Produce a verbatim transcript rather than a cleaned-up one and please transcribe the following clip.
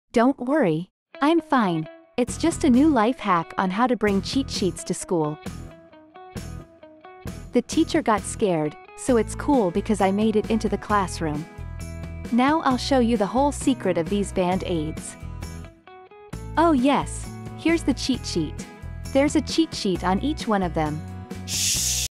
Don't worry. I'm fine. It's just a new life hack on how to bring cheat sheets to school. The teacher got scared, so it's cool because I made it into the classroom. Now I'll show you the whole secret of these band-aids. Oh yes, here's the cheat sheet. There's a cheat sheet on each one of them. Shh.